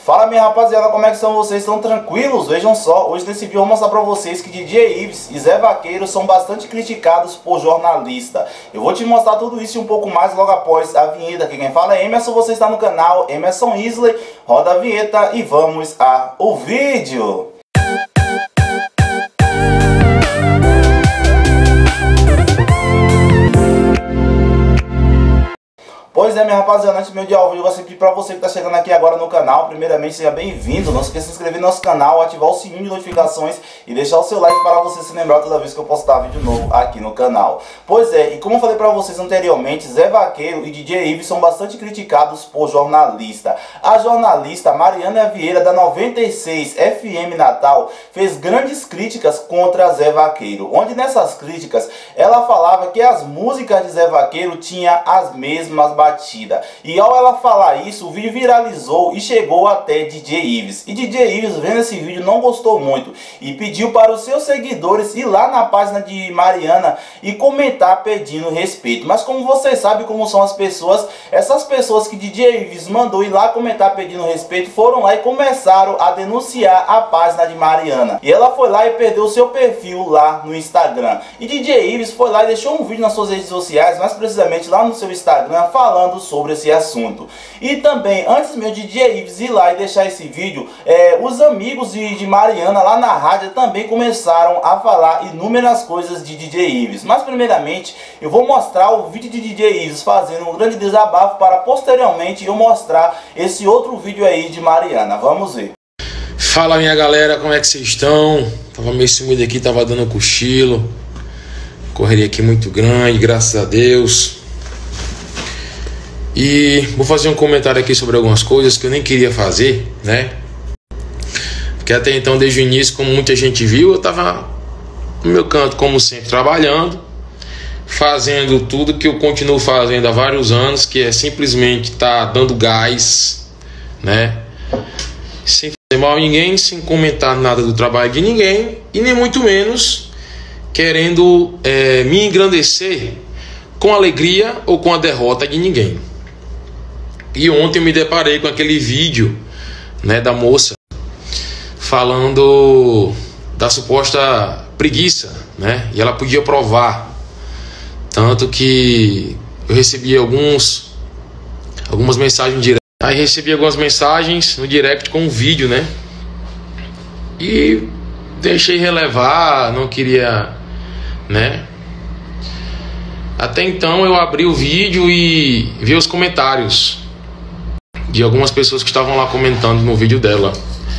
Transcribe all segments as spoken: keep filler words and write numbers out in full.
Fala minha rapaziada, como é que são vocês? Estão tranquilos? Vejam só, hoje nesse vídeo eu vou mostrar pra vocês que D J Ives e Zé Vaqueiro são bastante criticados por jornalista. Eu vou te mostrar tudo isso e um pouco mais logo após a vinheta. Aqui quem fala é Emerson, você está no canal Emerson Isley. Roda a vinheta e vamos ao vídeo. Pois é, minha rapaziada, antes do meu dia ao vídeo, eu vou pedir pra você que tá chegando aqui agora no canal, primeiramente, seja bem-vindo. Não se esqueça de se inscrever no nosso canal, ativar o sininho de notificações e deixar o seu like para você se lembrar toda vez que eu postar vídeo novo aqui no canal. Pois é, e como eu falei pra vocês anteriormente, Zé Vaqueiro e D J Ives são bastante criticados por jornalista. A jornalista Mariana Vieira, da noventa e seis F M Natal, fez grandes críticas contra Zé Vaqueiro, onde nessas críticas ela falava que as músicas de Zé Vaqueiro tinham as mesmas batidas. E ao ela falar isso, o vídeo viralizou e chegou até D J Ives. E D J Ives, vendo esse vídeo, não gostou muito e pediu para os seus seguidores ir lá na página de Mariana e comentar pedindo respeito. Mas como vocês sabem como são as pessoas, essas pessoas que D J Ives mandou ir lá comentar pedindo respeito foram lá e começaram a denunciar a página de Mariana. E ela foi lá e perdeu o seu perfil lá no Instagram. E D J Ives foi lá e deixou um vídeo nas suas redes sociais, mais precisamente lá no seu Instagram, falando falando sobre esse assunto. E também, antes mesmo de D J Ives ir lá e deixar esse vídeo, é, os amigos de, de Mariana lá na rádio também começaram a falar inúmeras coisas de D J Ives. Mas primeiramente, eu vou mostrar o vídeo de D J Ives fazendo um grande desabafo para posteriormente eu mostrar esse outro vídeo aí de Mariana. Vamos ver. Fala minha galera, como é que vocês estão? Tava meio sumido aqui, tava dando um cochilo. Correria aqui muito grande, graças a Deus. E vou fazer um comentário aqui sobre algumas coisas que eu nem queria fazer, né? Porque até então, desde o início, como muita gente viu, eu tava no meu canto, como sempre, trabalhando, fazendo tudo que eu continuo fazendo há vários anos, que é simplesmente estar tá dando gás, né? Sem fazer mal a ninguém, sem comentar nada do trabalho de ninguém, e nem muito menos querendo é, me engrandecer com a alegria ou com a derrota de ninguém. E ontem eu me deparei com aquele vídeo, né, da moça falando da suposta preguiça, né? E ela podia provar. Tanto que eu recebi alguns algumas mensagens diretas. Aí recebi algumas mensagens no direct com um vídeo, né? E deixei relevar, não queria, né? Até então eu abri o vídeo e vi os comentários de algumas pessoas que estavam lá comentando no vídeo dela.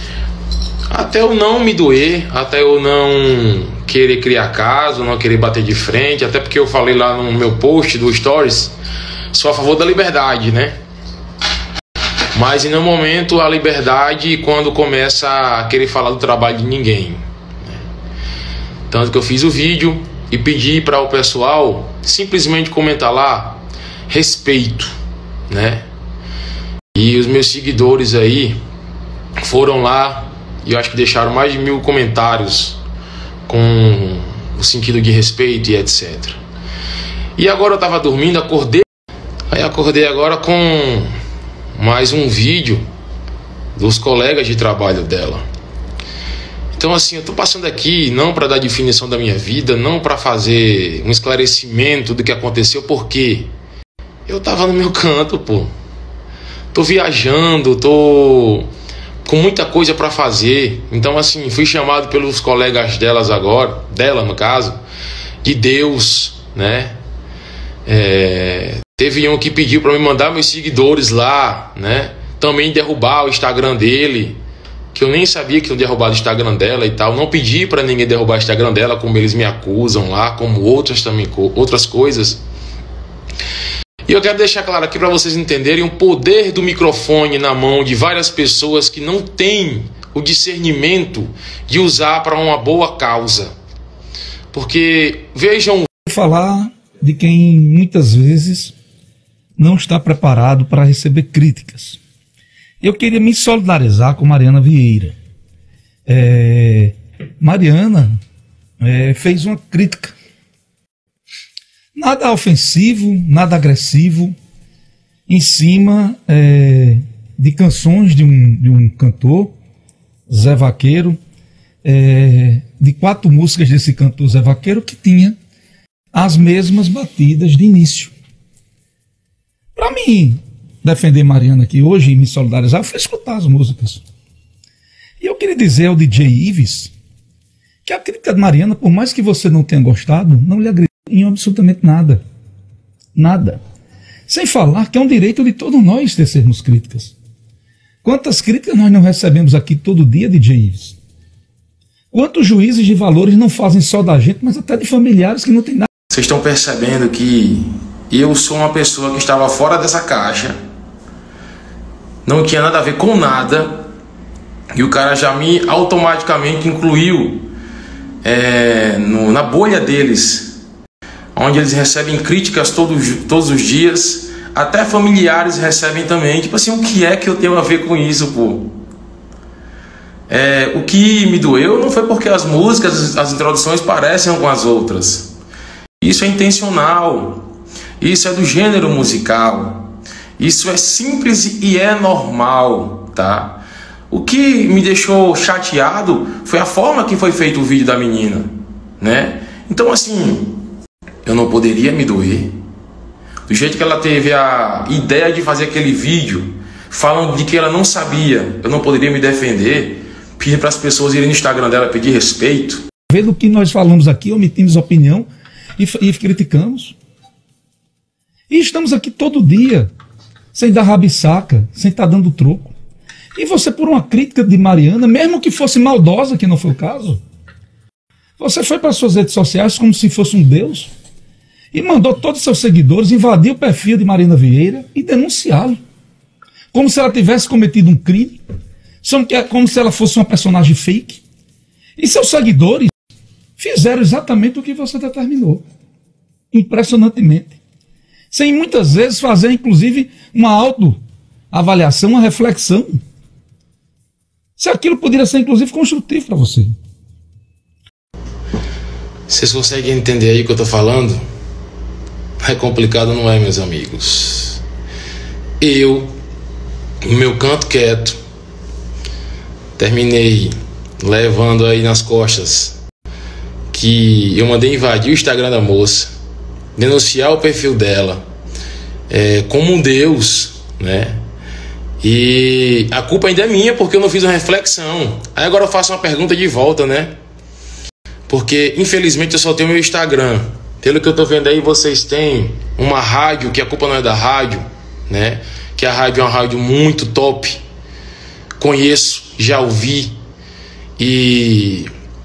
Até eu não me doer, até eu não querer criar caso, não querer bater de frente, até porque eu falei lá no meu post do Stories, sou a favor da liberdade, né? Mas em nenhum momento a liberdade quando começa a querer falar do trabalho de ninguém, né? Tanto que eu fiz o vídeo e pedi para o pessoal simplesmente comentar lá respeito, né? E os meus seguidores aí foram lá e eu acho que deixaram mais de mil comentários com o sentido de respeito e etcétera. E agora eu tava dormindo, acordei, aí acordei agora com mais um vídeo dos colegas de trabalho dela. Então assim, eu tô passando aqui não para dar definição da minha vida, não para fazer um esclarecimento do que aconteceu, porque eu tava no meu canto, pô. Tô viajando, tô com muita coisa para fazer. Então assim, fui chamado pelos colegas delas agora, dela no caso, de Deus, né? É, teve um que pediu para me mandar meus seguidores lá, né? Também derrubar o Instagram dele, que eu nem sabia que tinham derrubado o Instagram dela e tal. Não pedi para ninguém derrubar o Instagram dela, como eles me acusam lá, como outras também, outras coisas. E eu quero deixar claro aqui para vocês entenderem o poder do microfone na mão de várias pessoas que não têm o discernimento de usar para uma boa causa. Porque, vejam... Falar de quem muitas vezes não está preparado para receber críticas. Eu queria me solidarizar com Mariana Vieira. É, Mariana é, fez uma crítica. Nada ofensivo, nada agressivo, em cima é, de canções de um, de um cantor, Zé Vaqueiro, é, de quatro músicas desse cantor Zé Vaqueiro que tinha as mesmas batidas de início. Para mim defender Mariana aqui hoje e me solidarizar, eu fui escutar as músicas. E eu queria dizer ao D J Ives que a crítica de Mariana, por mais que você não tenha gostado, não lhe agrediu em absolutamente nada. Nada. Sem falar que é um direito de todos nós tecermos críticas. Quantas críticas nós não recebemos aqui todo dia, D J Ives? Quantos juízes de valores não fazem só da gente, mas até de familiares que não tem nada? Vocês estão percebendo que eu sou uma pessoa que estava fora dessa caixa, não tinha nada a ver com nada, e o cara já me automaticamente incluiu é, no, na bolha deles, onde eles recebem críticas todos, todos os dias, até familiares recebem também. Tipo assim, o que é que eu tenho a ver com isso, pô? É, o que me doeu não foi porque as músicas, as introduções parecem com as outras. Isso é intencional. Isso é do gênero musical. Isso é simples e é normal, tá? O que me deixou chateado foi a forma que foi feito o vídeo da menina, né? Então, assim, eu não poderia me doer. Do jeito que ela teve a ideia de fazer aquele vídeo, falando de que ela não sabia, eu não poderia me defender, pedir para as pessoas irem no Instagram dela pedir respeito. Vendo o que nós falamos aqui, omitimos opinião e, e criticamos. E estamos aqui todo dia, sem dar rabisaca, sem estar dando troco. E você, por uma crítica de Mariana, mesmo que fosse maldosa, que não foi o caso, você foi para suas redes sociais como se fosse um deus e mandou todos os seus seguidores invadir o perfil de Mariana Vieira e denunciá-lo, como se ela tivesse cometido um crime, como se ela fosse uma personagem fake. E seus seguidores fizeram exatamente o que você determinou, impressionantemente, sem muitas vezes fazer inclusive uma autoavaliação, uma reflexão, se aquilo poderia ser inclusive construtivo para você. Vocês conseguem entender aí o que eu estou falando? É complicado, não é, meus amigos? Eu, no meu canto quieto, terminei levando aí nas costas que eu mandei invadir o Instagram da moça, denunciar o perfil dela é, como um deus, né? E a culpa ainda é minha porque eu não fiz uma reflexão. Aí agora eu faço uma pergunta de volta, né? Porque infelizmente eu só tenho meu Instagram. Pelo que eu tô vendo aí, vocês têm uma rádio, que a culpa não é da rádio, né? Que a rádio é uma rádio muito top. Conheço, já ouvi. E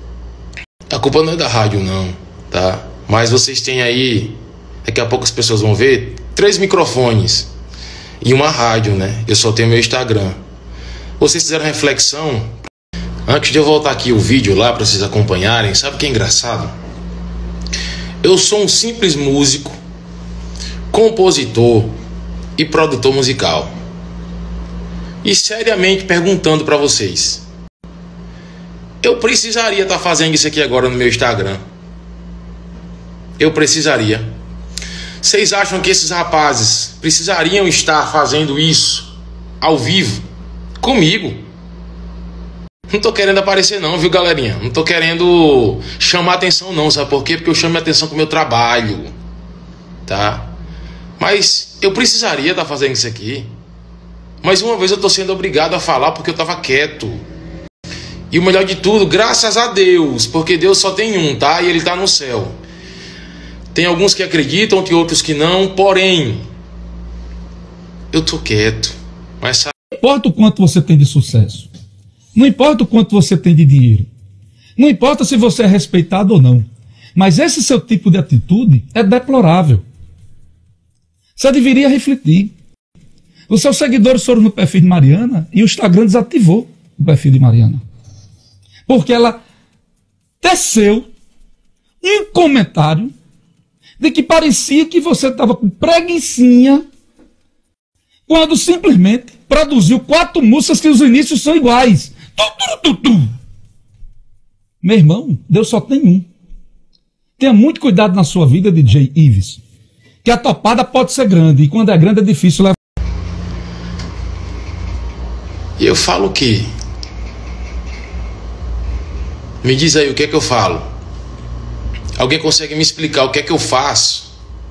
a culpa não é da rádio não, tá? Mas vocês têm aí, daqui a pouco as pessoas vão ver, três microfones e uma rádio, né? Eu só tenho meu Instagram. Vocês fizeram reflexão? Antes de eu voltar aqui o vídeo lá para vocês acompanharem, sabe o que é engraçado? Eu sou um simples músico, compositor e produtor musical. E seriamente perguntando para vocês, eu precisaria estar fazendo isso aqui agora no meu Instagram? Eu precisaria. Vocês acham que esses rapazes precisariam estar fazendo isso ao vivo comigo? Não tô querendo aparecer não, viu, galerinha? Não tô querendo chamar atenção não, sabe por quê? Porque eu chamo minha atenção com o meu trabalho, tá? Mas eu precisaria estar fazendo isso aqui. Mas uma vez eu tô sendo obrigado a falar porque eu tava quieto. E o melhor de tudo, graças a Deus, porque Deus só tem um, tá? E Ele tá no céu. Tem alguns que acreditam, tem outros que não, porém, eu tô quieto. Mas sabe... Não importa o quanto você tem de sucesso. Não importa o quanto você tem de dinheiro. Não importa se você é respeitado ou não. Mas esse seu tipo de atitude é deplorável. Você deveria refletir. Os seus seguidores foram no perfil de Mariana e o Instagram desativou o perfil de Mariana. Porque ela teceu um comentário de que parecia que você estava com preguicinha quando simplesmente produziu quatro músicas que os inícios são iguais. Tu, tu, tu, tu. Meu irmão, Deus só tem um. Tenha muito cuidado na sua vida, D J Ives, que a topada pode ser grande e quando é grande é difícil levar. E eu falo o quê? Me diz aí o que é que eu falo. Alguém consegue me explicar o que é que eu faço?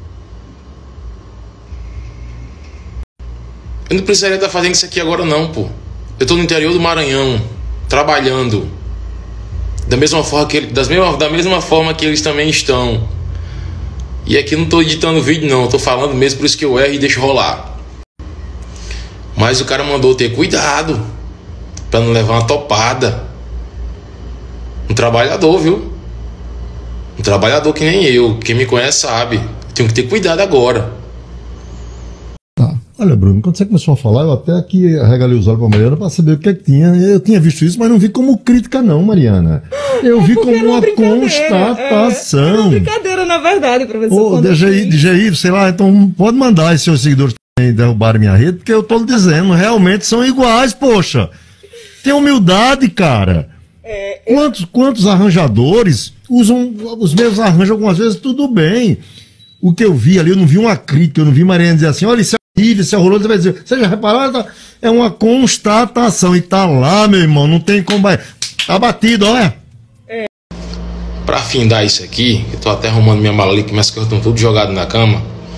Eu não precisaria estar fazendo isso aqui agora não, pô. Eu tô no interior do Maranhão, trabalhando da mesma forma que, das mesma, da mesma forma que eles também estão. E aqui não tô editando vídeo não, tô falando mesmo, por isso que eu erro e deixo rolar. Mas o cara mandou ter cuidado pra não levar uma topada. Um trabalhador, viu? Um trabalhador que nem eu. Quem me conhece sabe. Tenho que ter cuidado agora. Tá. Olha, Bruno, quando você começou a falar, eu até aqui regalei os olhos pra Mariana pra saber o que é que tinha. Eu tinha visto isso, mas não vi como crítica não, Mariana. Eu vi como uma constatação. É, é uma brincadeira, na verdade, professor. Ô, D J I, sei lá, então pode mandar esses seus seguidores também derrubarem minha rede, porque eu tô lhe dizendo, realmente são iguais, poxa. Tem humildade, cara. É, eu... quantos, quantos arranjadores usam os mesmos arranjos algumas vezes, tudo bem. O que eu vi ali, eu não vi uma crítica, eu não vi Mariana dizer assim, olha, isso é horrível, isso é horroroso, você vai dizer, você já reparou? É uma constatação, e tá lá, meu irmão, não tem como... Tá batido, olha. É. Pra findar isso aqui, eu tô até arrumando minha mala ali, que minhas coisas estão tudo jogadas na cama.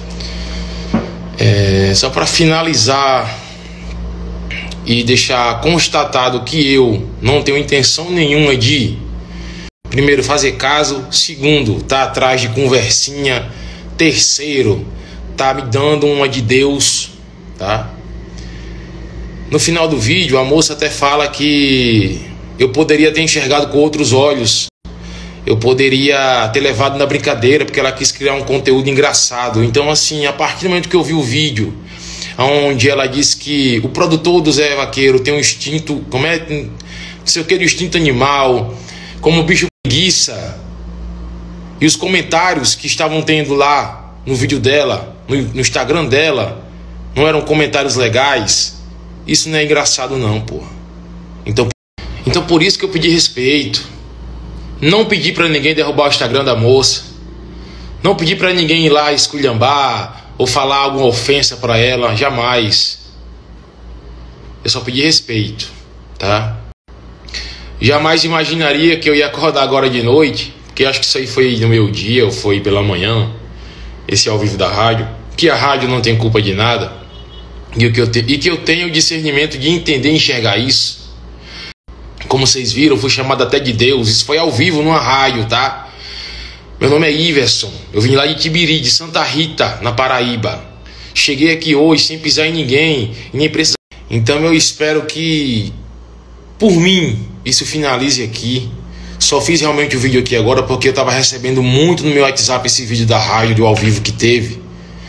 É, só pra finalizar e deixar constatado que eu não tenho intenção nenhuma de, primeiro, fazer caso, segundo, tá atrás de conversinha, terceiro, tá me dando uma de Deus, tá? No final do vídeo, a moça até fala que eu poderia ter enxergado com outros olhos, eu poderia ter levado na brincadeira, porque ela quis criar um conteúdo engraçado. Então, assim, a partir do momento que eu vi o vídeo onde ela diz que o produtor do Zé Vaqueiro tem um instinto, como é, não sei o que, de instinto animal, como o bicho preguiça, e os comentários que estavam tendo lá no vídeo dela, no, no Instagram dela, não eram comentários legais. Isso não é engraçado não, porra. Então, então por isso que eu pedi respeito. Não pedi pra ninguém derrubar o Instagram da moça. Não pedi pra ninguém ir lá esculhambar ou falar alguma ofensa pra ela, jamais. Eu só pedi respeito, tá? Jamais imaginaria que eu ia acordar agora de noite, porque acho que isso aí foi no meu dia ou foi pela manhã, esse ao vivo da rádio, que a rádio não tem culpa de nada, e, o que, eu te, e que eu tenho o discernimento de entender e enxergar isso. Como vocês viram, eu fui chamado até de Deus. Isso foi ao vivo numa rádio, tá? Meu nome é Iverson. Eu vim lá de Tibiri, de Santa Rita, na Paraíba. Cheguei aqui hoje sem pisar em ninguém e nem precisar. Então eu espero que, por mim, isso finalize aqui. Só fiz realmente o vídeo aqui agora porque eu estava recebendo muito no meu WhatsApp esse vídeo da rádio, do ao vivo que teve.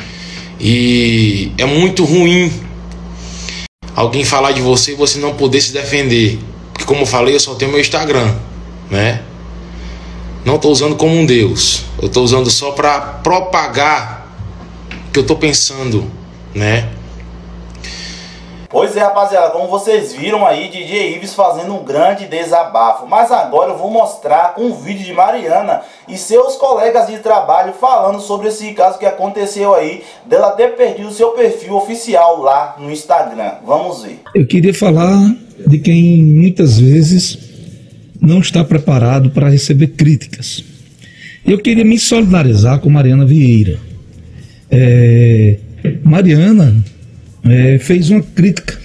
E é muito ruim alguém falar de você e você não poder se defender. Porque, como eu falei, eu só tenho meu Instagram, né? Não estou usando como um Deus. Eu estou usando só para propagar o que eu estou pensando, né? Pois é, rapaziada, como vocês viram aí, D J Ives fazendo um grande desabafo. Mas agora eu vou mostrar um vídeo de Mariana e seus colegas de trabalho falando sobre esse caso que aconteceu aí, dela ter perdido o seu perfil oficial lá no Instagram. Vamos ver. Eu queria falar de quem muitas vezes não está preparado para receber críticas. Eu queria me solidarizar com Mariana Vieira. É, Mariana é, fez uma crítica,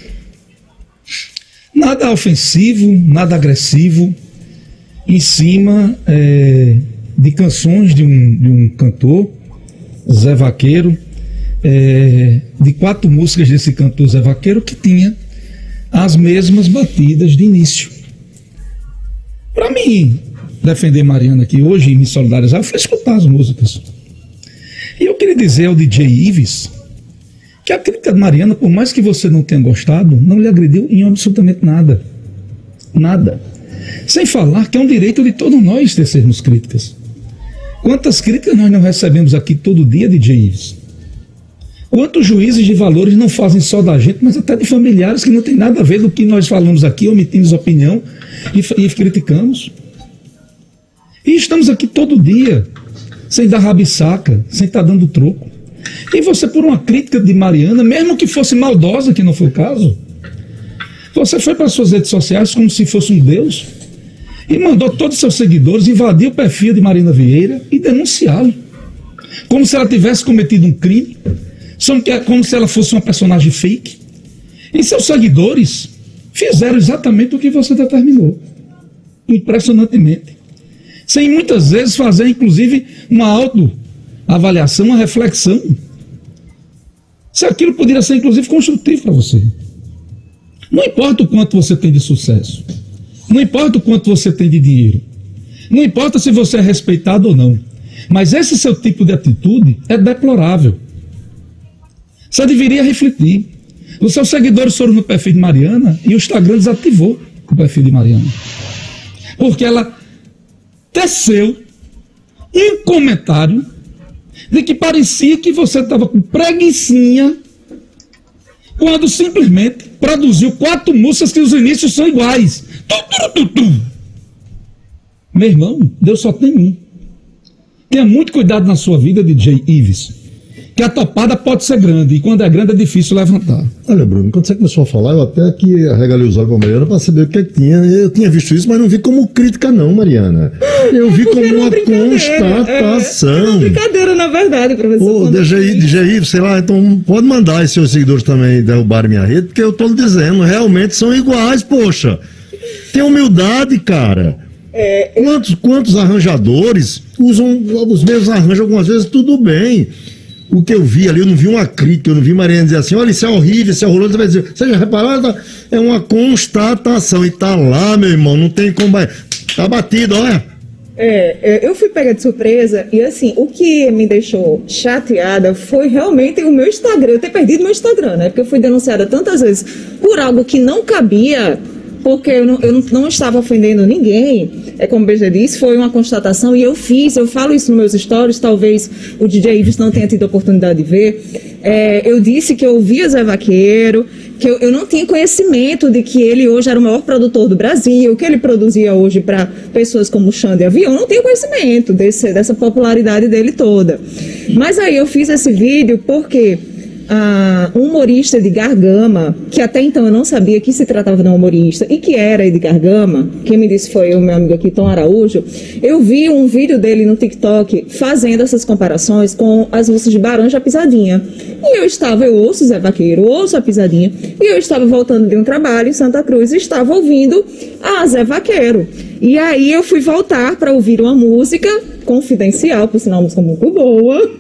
nada ofensivo, nada agressivo, em cima é, de canções de um, de um cantor, Zé Vaqueiro, é, de quatro músicas desse cantor Zé Vaqueiro que tinha as mesmas batidas de início. Para mim defender Mariana aqui hoje e me solidarizar, eu fui escutar as músicas. E eu queria dizer ao D J Ives que a crítica de Mariana, por mais que você não tenha gostado, não lhe agrediu em absolutamente nada. Nada. Sem falar que é um direito de todos nós tecermos críticas. Quantas críticas nós não recebemos aqui todo dia, D J Ives? Quantos juízes de valores não fazem só da gente, mas até de familiares que não tem nada a ver do que nós falamos aqui, omitimos opinião e, e criticamos. E estamos aqui todo dia, sem dar rabisaca, sem estar dando troco. E você, por uma crítica de Mariana, mesmo que fosse maldosa, que não foi o caso, Você foi para suas redes sociais como se fosse um deus e mandou todos os seus seguidores invadir o perfil de Marina Vieira e denunciá-lo, como se ela tivesse cometido um crime, como se ela fosse uma personagem fake. E seus seguidores fizeram exatamente o que você determinou, impressionantemente, sem muitas vezes fazer inclusive uma autoavaliação, uma reflexão se aquilo poderia ser inclusive construtivo para você. Não importa o quanto você tem de sucesso, não importa o quanto você tem de dinheiro, não importa se você é respeitado ou não, mas esse seu tipo de atitude é deplorável. Você deveria refletir. Os seus seguidores foram no perfil de Mariana e o Instagram desativou o perfil de Mariana, porque ela teceu um comentário de que parecia que você estava com preguicinha quando simplesmente produziu quatro músicas que os inícios são iguais. Tu, tu, tu, tu. Meu irmão, Deus só tem um. Tenha muito cuidado na sua vida, D J Ives, que a topada pode ser grande, e quando é grande é difícil levantar. Olha, Bruno, quando você começou a falar, eu até aqui arregalei os olhos para a Mariana para saber o que é que tinha. Eu tinha visto isso, mas não vi como crítica não, Mariana. Eu vi como uma constatação. É uma brincadeira, na verdade, professor. Ô, D J, D J Ives, sei lá, então pode mandar esses seus seguidores também derrubarem minha rede, porque eu tô lhe dizendo, realmente são iguais, poxa. Tem humildade, cara. É, eu... quantos, quantos arranjadores usam os mesmos arranjos algumas vezes, tudo bem. O que eu vi ali, eu não vi uma crítica, eu não vi Mariana dizer assim, olha, isso é horrível, isso é horroroso, você vai dizer, você já reparou? É uma constatação, e tá lá, meu irmão, não tem como... Tá batido, olha. É, eu fui pega de surpresa, e assim, o que me deixou chateada foi realmente o meu Instagram, eu ter perdido meu Instagram, né, porque eu fui denunciada tantas vezes por algo que não cabia, porque eu não, eu não estava ofendendo ninguém, é como o B G disse, foi uma constatação, e eu fiz, eu falo isso nos meus stories, talvez o D J Ives não tenha tido a oportunidade de ver, é, eu disse que eu ouvia Zé Vaqueiro, que eu, eu não tinha conhecimento de que ele hoje era o maior produtor do Brasil, que ele produzia hoje para pessoas como Xande Avião, eu não tinha conhecimento desse, dessa popularidade dele toda. Mas aí eu fiz esse vídeo porque... Ah, um humorista Edgar Gama, que até então eu não sabia que se tratava de um humorista e que era Edgar Gama, quem me disse foi o meu amigo aqui, Tom Araújo, eu vi um vídeo dele no TikTok fazendo essas comparações com as músicas de Barões da Pisadinha. E eu estava, eu ouço Zé Vaqueiro, ouço a Pisadinha, e eu estava voltando de um trabalho em Santa Cruz e estava ouvindo a Zé Vaqueiro. E aí eu fui voltar para ouvir uma música confidencial, por sinal uma música muito boa.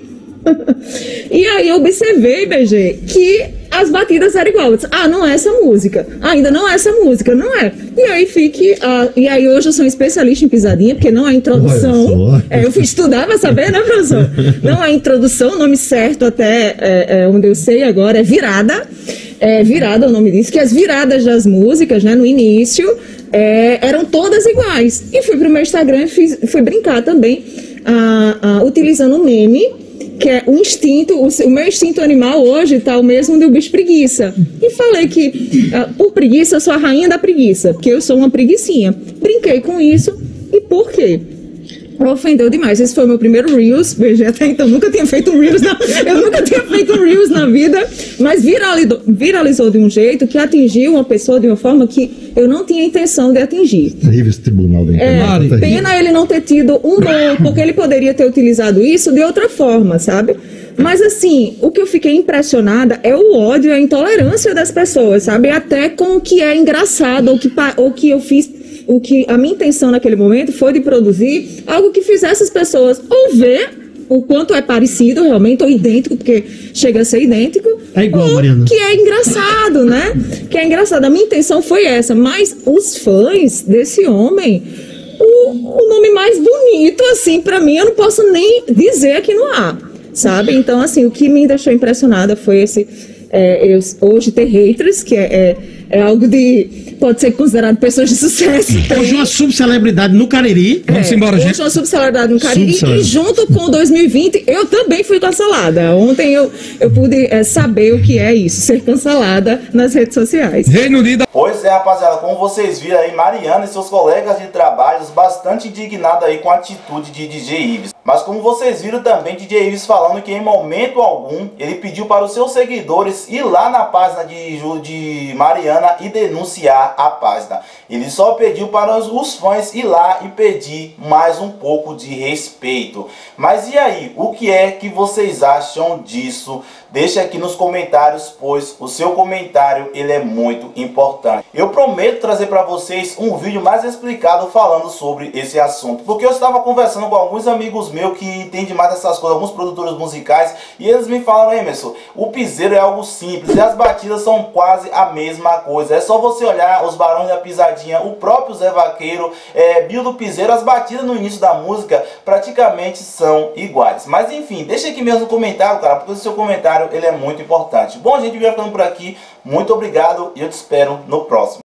E aí eu observei, B G, que as batidas eram igual. Eu disse, ah, não é essa música. Ainda não é essa música, não é. E aí fique. Ah, e aí hoje eu sou um especialista em pisadinha, porque não há introdução. É, eu fui estudar para saber, né, professor? Não há introdução, o nome certo até é, é, onde eu sei agora é virada. É, virada é o nome disso, que as viradas das músicas, né, no início, é, eram todas iguais. E fui pro meu Instagram e fiz, fui brincar também, ah, ah, utilizando um meme, que é o instinto, o, o meu instinto animal hoje está o mesmo do bicho preguiça. E falei que, uh, por preguiça, eu sou a rainha da preguiça, porque eu sou uma preguicinha. Brinquei com isso, e por quê? Ofendeu demais. Esse foi o meu primeiro Reels, veja, até então nunca tinha feito um Reels, na, eu nunca tinha feito um Reels na vida, mas viralizou, viralizou de um jeito que atingiu uma pessoa de uma forma que eu não tinha intenção de atingir. Terrível esse tribunal da internet. É, pena ele não ter tido humor, porque ele poderia ter utilizado isso de outra forma, sabe? Mas assim, o que eu fiquei impressionada é o ódio e a intolerância das pessoas, sabe? Até com o que é engraçado, ou que, ou que eu fiz... O que a minha intenção naquele momento foi de produzir algo que fizesse as pessoas ou ver o quanto é parecido realmente, ou idêntico, porque chega a ser idêntico, é igual, ou Mariana. Que é engraçado, né? Que é engraçado. A minha intenção foi essa, mas os fãs desse homem, o, o nome mais bonito, assim, pra mim, eu não posso nem dizer aqui no ar, sabe? Então, assim, o que me deixou impressionada foi esse... É, eu, hoje ter haters, que é, é, é algo de... pode ser considerado pessoas de sucesso. Hoje uma subcelebridade no Cariri. É, Vamos embora, hoje gente. uma subcelebridade no Cariri. E junto com dois mil e vinte, eu também fui cancelada. Ontem eu, eu pude é, saber o que é isso, ser cancelada nas redes sociais. Reino Unido. Pois é, rapaziada, como vocês viram aí, Mariana e seus colegas de trabalho bastante indignados aí com a atitude de D J Ives. Mas como vocês viram também, D J Ives falando que em momento algum ele pediu para os seus seguidores ir lá na página de, de Mariana e denunciar a página. Ele só pediu para os fãs ir lá e pedir mais um pouco de respeito. Mas e aí, o que é que vocês acham disso? Deixa aqui nos comentários, pois o seu comentário ele é muito importante. Eu prometo trazer para vocês um vídeo mais explicado falando sobre esse assunto, porque eu estava conversando com alguns amigos meus que entendem mais dessas coisas, alguns produtores musicais, e eles me falaram: Emerson, o piseiro é algo simples e as batidas são quase a mesma coisa. É só você olhar os Barões da Pisadinha, o próprio Zé Vaqueiro, é, Bill do Piseiro, as batidas no início da música praticamente são iguais. Mas enfim, deixa aqui mesmo no comentário, cara, porque o seu comentário ele é muito importante. Bom, gente, vai ficando por aqui. Muito obrigado e eu te espero no próximo.